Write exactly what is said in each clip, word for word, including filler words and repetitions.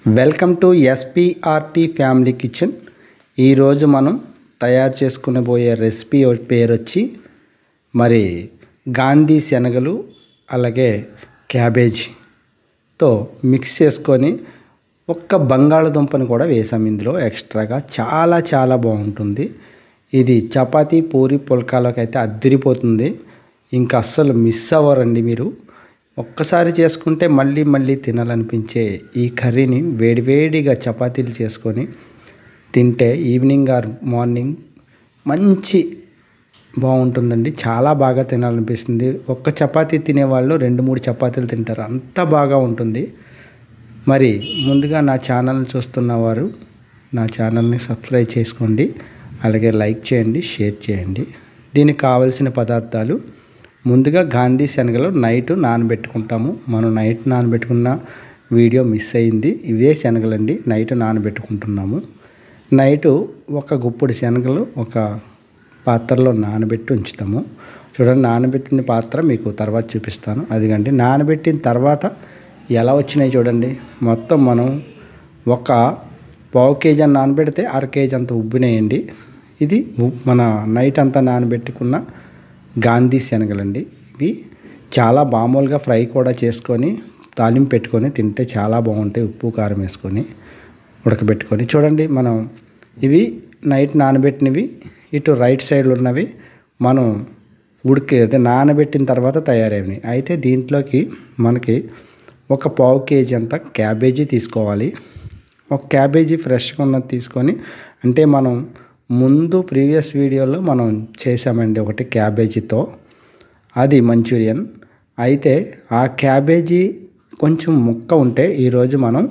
Welcome to SPRT family kitchen. ఈరోజు మనం తయారు చేసుకునబోయే రెసిపీ పేరు వచ్చి మరి గాంధీ శనగలు అలాగే క్యాబేజీతో మిక్స్ చేసుకొని ఒక్క బంగాళదుంపని కూడా వేసాం ఇందులో ఎక్స్ట్రాగా. చాలా చాలా బాగుంటుంది ఇది. చపాతీ పూరి పుల్కాలోకి అయితే అద్దరిపోతుంది. ఇంకా అస్సలు మిస్ అవ్వరండి మీరు. ఒక్కసారి చేసుకుంటే మళ్ళీ మళ్ళీ తినాలనిపించే ఈ కర్రీని వేడివేడిగా చపాతీలు చేసుకొని తింటే ఈవినింగ్ ఆర్ మార్నింగ్ మంచి బాగుంటుందండి. చాలా బాగా తినాలనిపిస్తుంది. ఒక్క చపాతీ తినేవాళ్ళు రెండు మూడు చపాతీలు తింటారు, అంత బాగా ఉంటుంది. మరి ముందుగా నా ఛానల్ని చూస్తున్నవారు నా ఛానల్ని సబ్స్క్రైబ్ చేసుకోండి, అలాగే లైక్ చేయండి, షేర్ చేయండి. దీనికి కావలసిన పదార్థాలు: ముందుగా గాంధీ శనగలు నైట్ నానబెట్టుకుంటాము. మనం నైట్ నానబెట్టుకున్న వీడియో మిస్ అయింది. ఇవే శనగలండి, నైట్ నానబెట్టుకుంటున్నాము. నైటు ఒక గుప్పుడు శనగలు ఒక పాత్రలో నానబెట్టి ఉంచుతాము. చూడండి, నానబెట్టిన పాత్ర మీకు తర్వాత చూపిస్తాను. అదిగండి నానబెట్టిన తర్వాత ఎలా వచ్చినాయి చూడండి. మొత్తం మనం ఒక పావు కేజీ నానబెడితే అర కేజీ అంత ఉబ్బినాయండి. ఇది మన నైట్ అంతా నానబెట్టుకున్న గాంధీ శనగలండి. ఇవి చాలా మామూలుగా ఫ్రై కూడా చేసుకొని తాలింపు పెట్టుకొని తింటే చాలా బాగుంటాయి. ఉప్పు కారం వేసుకొని ఉడకబెట్టుకొని. చూడండి, మనం ఇవి నైట్ నానబెట్టినవి. ఇటు రైట్ సైడ్లో ఉన్నవి మనం ఉడికి అదే నానబెట్టిన తర్వాత తయారైనవి. అయితే దీంట్లోకి మనకి ఒక పావు కేజీ అంత క్యాబేజీ తీసుకోవాలి. ఒక క్యాబేజీ ఫ్రెష్గా ఉన్నది తీసుకొని, అంటే మనం ముందు ప్రీవియస్ వీడియోలో మనం చేసామండి ఒకటి క్యాబేజీతో, అది మంచూరియన్. అయితే ఆ క్యాబేజీ కొంచెం ముక్క ఉంటే ఈరోజు మనం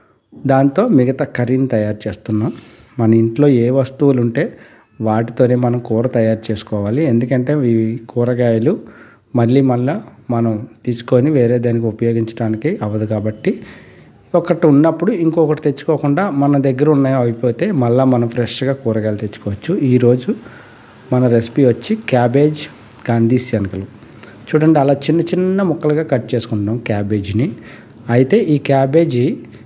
దాంతో మిగతా కర్రీని తయారు చేస్తున్నాం. మన ఇంట్లో ఏ వస్తువులు ఉంటే వాటితోనే మనం కూర తయారు చేసుకోవాలి. ఎందుకంటే ఈ కూరగాయలు మళ్ళీ మళ్ళీ మనం తీసుకొని వేరే దానికి ఉపయోగించడానికి అవ్వదు. కాబట్టి ఒకటి ఉన్నప్పుడు ఇంకొకటి తెచ్చుకోకుండా మన దగ్గర ఉన్నాయో అయిపోతే మళ్ళీ మనం ఫ్రెష్గా కూరగాయలు తెచ్చుకోవచ్చు. ఈరోజు మన రెసిపీ వచ్చి క్యాబేజ్ గాంధీ శనగలు. చూడండి, అలా చిన్న చిన్న ముక్కలుగా కట్ చేసుకుంటున్నాం క్యాబేజీని. అయితే ఈ క్యాబేజీ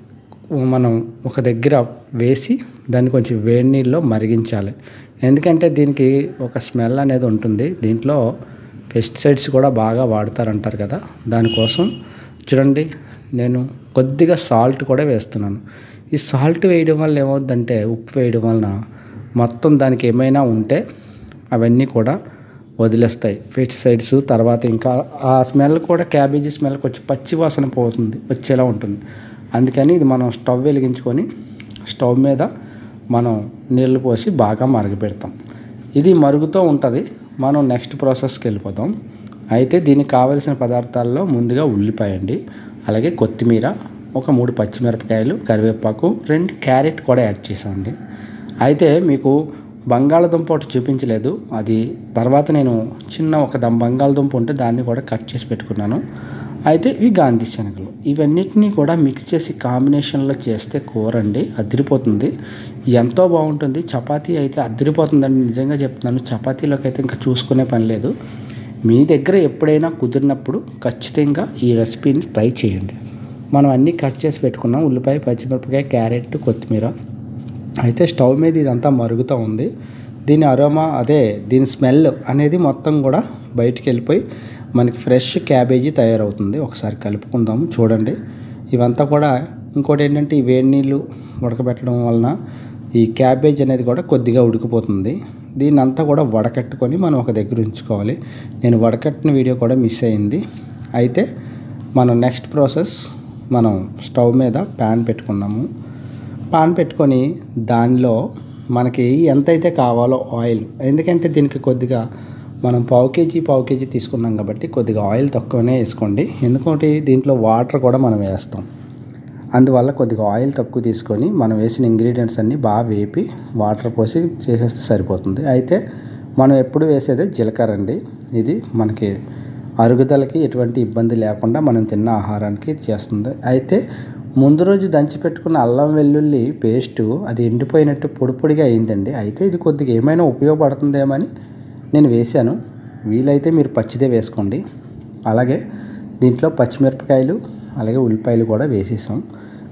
మనం ఒక దగ్గర వేసి దాన్ని కొంచెం వేడి నీళ్ళలో మరిగించాలి. ఎందుకంటే దీనికి ఒక స్మెల్ అనేది ఉంటుంది. దీంట్లో పెస్టిసైడ్స్ కూడా బాగా వాడతారంటారు కదా, దానికోసం చూడండి నేను కొద్దిగా సాల్ట్ కూడా వేస్తున్నాను. ఈ సాల్ట్ వేయడం వల్ల ఏమవుద్దంటే, ఉప్పు వేయడం వలన మొత్తం దానికి ఏమైనా ఉంటే అవన్నీ కూడా వదిలేస్తాయి పెస్టిసైడ్స్. తర్వాత ఇంకా ఆ స్మెల్ కూడా క్యాబేజీ స్మెల్ కొంచెం పచ్చి వాసన పోతుంది, వచ్చేలా ఉంటుంది. అందుకని ఇది మనం స్టవ్ వెలిగించుకొని స్టవ్ మీద మనం నీళ్ళు పోసి బాగా మరగపెడతాం. ఇది మరుగుతూ ఉంటుంది. మనం నెక్స్ట్ ప్రాసెస్కి వెళ్ళిపోతాం. అయితే దీనికి కావలసిన పదార్థాల్లో ముందుగా ఉల్లిపాయ అండి, అలాగే కొత్తిమీర, ఒక మూడు పచ్చిమిరపకాయలు, కరివేపాకు, రెండు క్యారెట్ కూడా యాడ్ చేసామండి. అయితే మీకు బంగాళదుంప ఒకటి చూపించలేదు, అది తర్వాత నేను చిన్న ఒక దం బంగాళదుంప ఉంటే దాన్ని కూడా కట్ చేసి పెట్టుకున్నాను. అయితే ఇవి గాంధీ శనగలు. ఇవన్నిటినీ కూడా మిక్స్ చేసి కాంబినేషన్లో చేస్తే కూర అండి అదిరిపోతుంది, ఎంతో బాగుంటుంది. చపాతీ అయితే అదిరిపోతుందండి, నిజంగా చెప్తున్నాను. చపాతీలోకి అయితే ఇంకా చూసుకునే పని లేదు. మీ దగ్గర ఎప్పుడైనా కుదిరినప్పుడు ఖచ్చితంగా ఈ రెసిపీని ట్రై చేయండి. మనం అన్నీ కట్ చేసి పెట్టుకున్నాం, ఉల్లిపాయ, పచ్చిమిరపకాయ, క్యారెట్, కొత్తిమీర. అయితే స్టవ్ మీద ఇదంతా మరుగుతూ ఉంది. దీని అరోమా, అదే దీని స్మెల్ అనేది మొత్తం కూడా బయటికి వెళ్ళిపోయి మనకి ఫ్రెష్ క్యాబేజీ తయారవుతుంది. ఒకసారి కలుపుకుందాము. చూడండి, ఇవంతా కూడా. ఇంకోటి ఏంటంటే, ఈ వేడి నీళ్ళు ఉడకబెట్టడం వలన ఈ క్యాబేజ్ అనేది కూడా కొద్దిగా ఉడికిపోతుంది. దీన్ని అంతా కూడా వడకట్టుకొని మనం ఒక దగ్గర ఉంచుకోవాలి. నేను వడకట్టిన వీడియో కూడా మిస్ అయింది. అయితే మనం నెక్స్ట్ ప్రాసెస్, మనం స్టవ్ మీద ప్యాన్ పెట్టుకున్నాము. ప్యాన్ పెట్టుకొని దానిలో మనకి ఎంతైతే కావాలో ఆయిల్, ఎందుకంటే దీనికి కొద్దిగా మనం పావు కేజీ పావు కేజీ తీసుకున్నాం కాబట్టి కొద్దిగా ఆయిల్ తక్కువనే వేసుకోండి. ఎందుకంటే దీంట్లో వాటర్ కూడా మనం వేస్తాం, అందువల్ల కొద్దిగా ఆయిల్ తక్కువ తీసుకొని మనం వేసిన ఇంగ్రీడియంట్స్ అన్నీ బాగా వేపి వాటర్ పోసి చేసేస్తే సరిపోతుంది. అయితే మనం ఎప్పుడు వేసేది జీలకర్ర అండి. ఇది మనకి అరుగుదలకి ఎటువంటి ఇబ్బంది లేకుండా మనం తిన్న ఆహారానికి చేస్తుంది. అయితే ముందు రోజు దంచి పెట్టుకున్న అల్లం వెల్లుల్లి పేస్టు అది ఎండిపోయినట్టు పొడి పొడిగా అయిందండి. అయితే ఇది కొద్దిగా ఏమైనా ఉపయోగపడుతుందేమని నేను వేశాను. వీలైతే మీరు పచ్చిదే వేసుకోండి. అలాగే దీంట్లో పచ్చిమిరపకాయలు అలాగే ఉల్లిపాయలు కూడా వేసేసాం.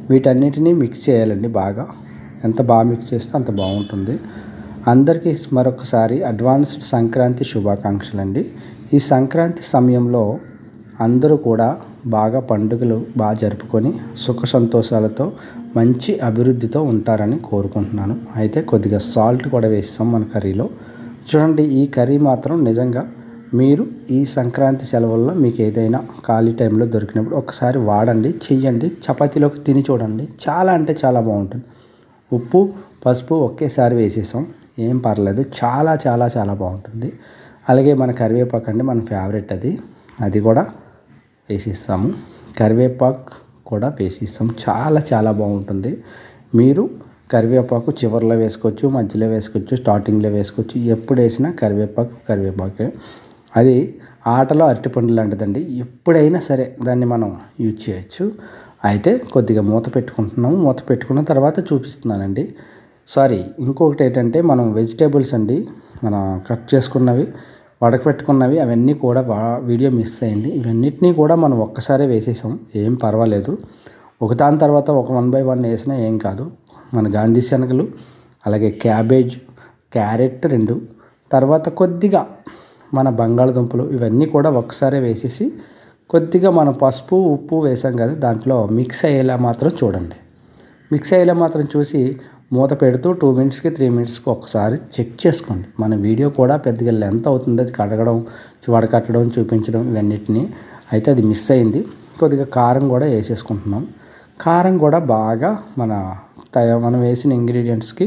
వీటన్నిటినీ మిక్స్ చేయాలండి బాగా. ఎంత బాగా మిక్స్ చేస్తే అంత బాగుంటుంది. అందరికీ మరొకసారి అడ్వాన్స్డ్ సంక్రాంతి శుభాకాంక్షలు అండి. ఈ సంక్రాంతి సమయంలో అందరూ కూడా బాగా పండుగలు బాగా జరుపుకొని సుఖ సంతోషాలతో మంచి అభివృద్ధితో ఉంటారని కోరుకుంటున్నాను. అయితే కొద్దిగా సాల్ట్ కూడా వేస్తాం మన కర్రీలో. చూడండి, ఈ కర్రీ మాత్రం నిజంగా మీరు ఈ సంక్రాంతి సెలవుల్లో మీకు ఏదైనా ఖాళీ టైంలో దొరికినప్పుడు ఒకసారి వాడండి, చెయ్యండి, చపాతీలోకి తిని చూడండి. చాలా అంటే చాలా బాగుంటుంది. ఉప్పు పసుపు ఒకేసారి వేసేసాం, ఏం పర్లేదు, చాలా చాలా చాలా బాగుంటుంది. అలాగే మన కరివేపాకు అండి, మన ఫేవరెట్ అది అది కూడా వేసిస్తాము. కరివేపాకు కూడా వేసిస్తాం, చాలా చాలా బాగుంటుంది. మీరు కరివేపాకు చివరిలో వేసుకోవచ్చు, మధ్యలో వేసుకోవచ్చు, స్టార్టింగ్లో వేసుకోవచ్చు. ఎప్పుడు వేసినా కరివేపాకు కరివేపాకే. అది ఆటలో అరటిపండు లాంటిదండి, ఎప్పుడైనా సరే దాన్ని మనం యూజ్ చేయొచ్చు. అయితే కొద్దిగా మూత పెట్టుకుంటున్నాము. మూత పెట్టుకున్న తర్వాత చూపిస్తున్నానండి. సారీ, ఇంకొకటి ఏంటంటే మనం వెజిటేబుల్స్ అండి, మనం కట్ చేసుకున్నవి వడకపెట్టుకున్నవి అవన్నీ కూడా వీడియో మిస్ అయింది. ఇవన్నిటినీ కూడా మనం ఒక్కసారే వేసేసాం, ఏం పర్వాలేదు. ఒకదాని తర్వాత ఒక వన్ బై వన్ వేసినా ఏం కాదు. మన గాంధీ శనగలు, అలాగే క్యాబేజ్, క్యారెట్ రెండు, తర్వాత కొద్దిగా మన బంగాళదుంపలు, ఇవన్నీ కూడా ఒక్కసారే వేసేసి కొద్దిగా మనం పసుపు ఉప్పు వేసాం కదా, దాంట్లో మిక్స్ అయ్యేలా మాత్రం చూడండి. మిక్స్ అయ్యేలా మాత్రం చూసి మూత పెడుతూ టూ మినిట్స్కి త్రీ మినిట్స్కి ఒకసారి చెక్ చేసుకోండి. మన వీడియో కూడా పెద్దగా లెంత్ అవుతుంది, అది కడగడం వడకట్టడం చూపించడం ఇవన్నిటిని. అయితే అది మిస్ అయింది. కొద్దిగా కారం కూడా వేసేసుకుంటున్నాం. కారం కూడా బాగా మన మనం వేసిన ఇంగ్రీడియంట్స్కి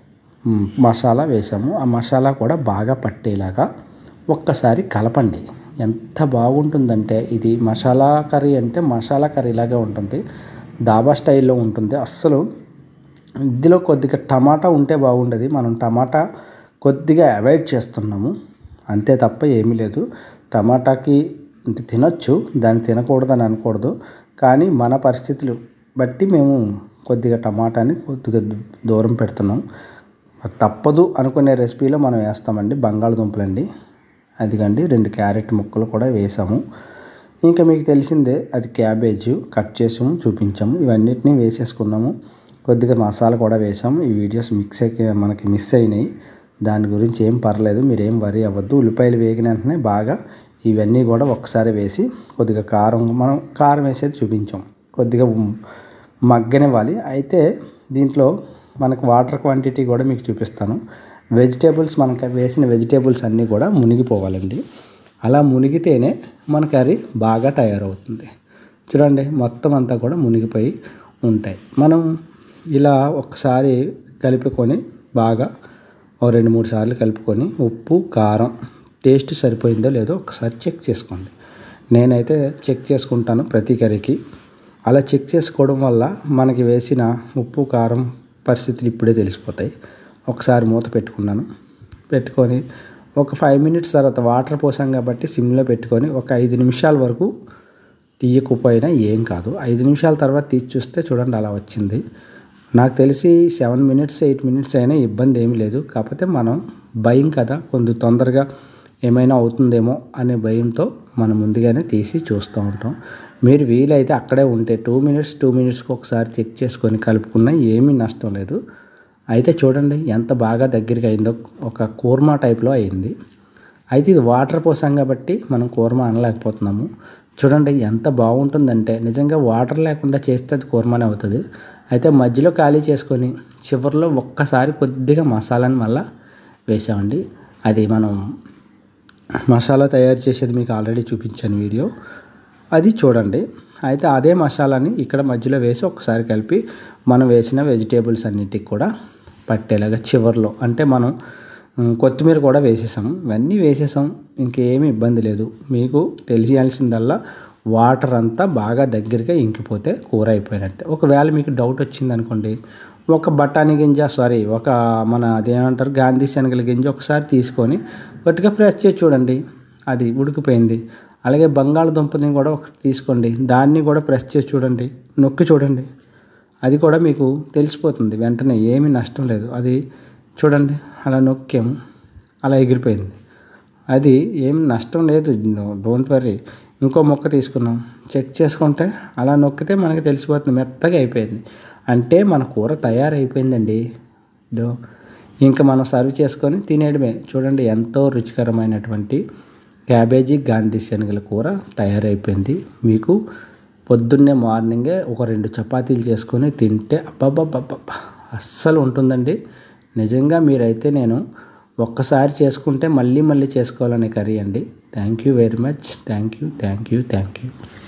మసాలా వేసాము. ఆ మసాలా కూడా బాగా పట్టేలాగా ఒక్కసారి కలపండి. ఎంత బాగుంటుందంటే ఇది మసాలా కర్రీ అంటే మసాలా కర్రీలాగే ఉంటుంది, దాబా స్టైల్లో ఉంటుంది. అస్సలు ఇందులో కొద్దిగా టమాటా ఉంటే బాగుండేది. మనం టమాటా కొద్దిగా అవాయిడ్ చేస్తున్నాము, అంతే తప్ప ఏమీ లేదు. టమాటాకి తినొచ్చు, దాన్ని తినకూడదని అనకూడదు, కానీ మన పరిస్థితులు బట్టి మేము కొద్దిగా టమాటాని కొద్దిగా దూరం పెడుతున్నాం. తప్పదు అనుకునే రెసిపీలో మనం వేస్తామండి. బంగాళదుంపలండి, అదిగండి రెండు క్యారెట్ ముక్కలు కూడా వేసాము. ఇంకా మీకు తెలిసిందే, అది క్యాబేజ్ కట్ చేసాము చూపించాము. ఇవన్నిటిని వేసేసుకున్నాము. కొద్దిగా మసాలా కూడా వేసాము. ఈ వీడియోస్ మిక్స్ అయ్యి మనకి మిస్ అయినాయి, దాని గురించి ఏం పర్లేదు, మీరేం వరీ అవ్వద్దు. ఉల్లిపాయలు వేగిన వెంటనే బాగా ఇవన్నీ కూడా ఒకసారి వేసి కొద్దిగా కారం, మనం కారం వేసేది చూపించాం, కొద్దిగా మగ్గనివ్వాలి. అయితే దీంట్లో మనకు వాటర్ క్వాంటిటీ కూడా మీకు చూపిస్తాను. వెజిటేబుల్స్ మనకు వేసిన వెజిటేబుల్స్ అన్నీ కూడా మునిగిపోవాలండి. అలా మునిగితేనే మన కర్రీ బాగా తయారవుతుంది. చూడండి, మొత్తం అంతా కూడా మునిగిపోయి ఉంటాయి. మనం ఇలా ఒకసారి కలుపుకొని బాగా ఓ రెండు మూడు సార్లు కలుపుకొని ఉప్పు కారం టేస్ట్ సరిపోయిందో లేదో ఒకసారి చెక్ చేసుకోండి. నేనైతే చెక్ చేసుకుంటాను ప్రతి కర్రీకి. అలా చెక్ చేసుకోవడం వల్ల మనకి వేసిన ఉప్పు కారం పరిస్థితులు ఇప్పుడే తెలిసిపోతాయి. ఒకసారి మూత పెట్టుకున్నాను. పెట్టుకొని ఒక ఫైవ్ మినిట్స్ తర్వాత వాటర్ పోసాం కాబట్టి సిమ్లో పెట్టుకొని ఒక ఐదు నిమిషాల వరకు తీయకపోయినా ఏం కాదు. ఐదు నిమిషాల తర్వాత తీసి చూస్తే చూడండి అలా వచ్చింది. నాకు తెలిసి సెవెన్ మినిట్స్ ఎయిట్ మినిట్స్ అయినా ఇబ్బంది ఏమీ లేదు. కాకపోతే మనం భయం కదా, కొంచెం తొందరగా ఏమైనా అవుతుందేమో అనే భయంతో మనం ముందుగానే తీసి చూస్తూ ఉంటాం. మీరు వీలైతే అక్కడే ఉంటే టూ మినిట్స్ టూ మినిట్స్కి ఒకసారి చెక్ చేసుకొని కలుపుకున్నా ఏమీ నష్టం లేదు. అయితే చూడండి ఎంత బాగా దగ్గరికి అయిందో, ఒక కూర్మా టైప్లో అయింది. అయితే ఇది వాటర్ పోసాం కాబట్టి మనం కూర్మా అనలేకపోతున్నాము. చూడండి ఎంత బాగుంటుందంటే, నిజంగా వాటర్ లేకుండా చేస్తే అది కూర్మానే అవుతుంది. అయితే మధ్యలో ఖాళీ చేసుకొని చివరిలో ఒక్కసారి కొద్దిగా మసాలాని మళ్ళీ వేసామండి. అది మనం మసాలా తయారు చేసేది మీకు ఆల్రెడీ చూపించాను వీడియో, అది చూడండి. అయితే అదే మసాలాని ఇక్కడ మధ్యలో వేసి ఒకసారి కలిపి మనం వేసిన వెజిటేబుల్స్ అన్నిటికి కూడా పట్టేలాగా చివర్లో, అంటే మనం కొత్తిమీర కూడా వేసేసాము. ఇవన్నీ వేసేసాం, ఇంకేమీ ఇబ్బంది లేదు. మీకు తెలియాల్సిందల్లా వాటర్ అంతా బాగా దగ్గరగా ఇంకిపోతే కూర అయిపోయినట్టే. ఒకవేళ మీకు డౌట్ వచ్చింది అనుకోండి, ఒక బఠానీ గింజ సారీ ఒక మన అదేమంటారు గాంధీ శనగల గింజ ఒకసారి తీసుకొని గట్టిగా ప్రెస్ చేసి చూడండి, అది ఉడికిపోయింది. అలాగే బంగాళదుంపని కూడా ఒకటి తీసుకోండి, దాన్ని కూడా ప్రెస్ చేసి చూడండి, నొక్కి చూడండి, అది కూడా మీకు తెలిసిపోతుంది వెంటనే, ఏమీ నష్టం లేదు. అది చూడండి అలా నొక్కాము, అలా ఎగిరిపోయింది. అది ఏం నష్టం లేదు, డోంట్ వర్రీ. ఇంకో ముక్క తీసుకున్నాం, చెక్ చేసుకుంటే అలా నొక్కితే మనకి తెలిసిపోతుంది మెత్తగా అయిపోయింది. అంటే మన కూర తయారైపోయిందండి. దో ఇంకా మనం సర్వ్ చేసుకొని తినేయడమే. చూడండి ఎంతో రుచికరమైనటువంటి క్యాబేజీ గాంధీ శనగల కూర తయారైపోయింది. మీకు పొద్దున్నే మార్నింగే ఒక రెండు చపాతీలు చేసుకొని తింటే అబ్బబ్బబ్బబ్బా అస్సలు ఉంటుందండి. నిజంగా మీరైతే నేను ఒక్కసారి చేసుకుంటే మళ్ళీ మళ్ళీ చేసుకోవాలనే కర్రీ అండి. Thank you very much. Thank you thank you thank you